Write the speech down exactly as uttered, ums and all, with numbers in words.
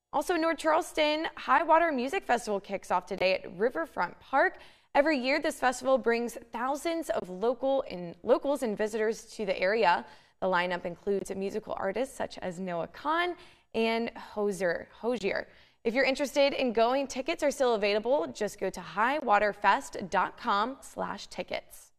Also, North Charleston High Water Music Festival kicks off today at Riverfront Park. Every year, this festival brings thousands of local and locals and visitors to the area. The lineup includes musical artists such as Noah Kahan and Hoser, Hosier. If you're interested in going, tickets are still available. Just go to high water fest dot com slash tickets.